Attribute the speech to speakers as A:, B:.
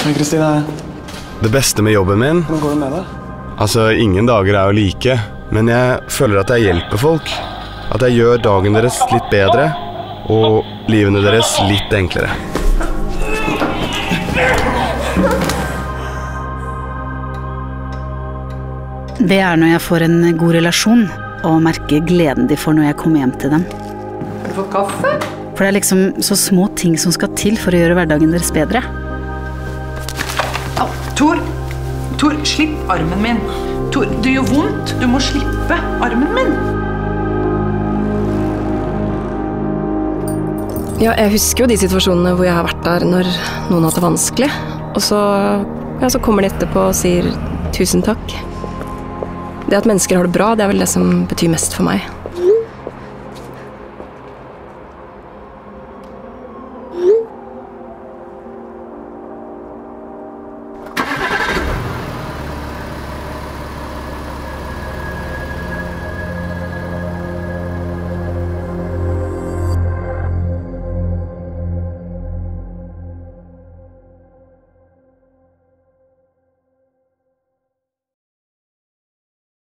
A: Hei, Kristine.
B: Det beste med jobben min,
A: Hvordan går det med deg?
B: altså ingen dager er jo like, men jeg føler at jeg hjelper folk. At jeg gjør dagen deres litt bedre, og livene deres litt enklere.
C: Det er når jeg får en god relasjon, og merker gleden de får når jeg kommer hjem til dem.
D: Har du fått kaffe?
C: For det er liksom så små ting som skal til for å gjøre hverdagen deres bedre.
D: Tor, slipp armen min. Tor, det gjør vondt. Du må slippe armen min.
E: Ja, jeg husker jo de situasjonene hvor jeg har vært der når noen har hatt det vanskelig. Og så kommer de etterpå og sier tusen takk. Det at mennesker har det bra, det er vel det som betyr mest for meg.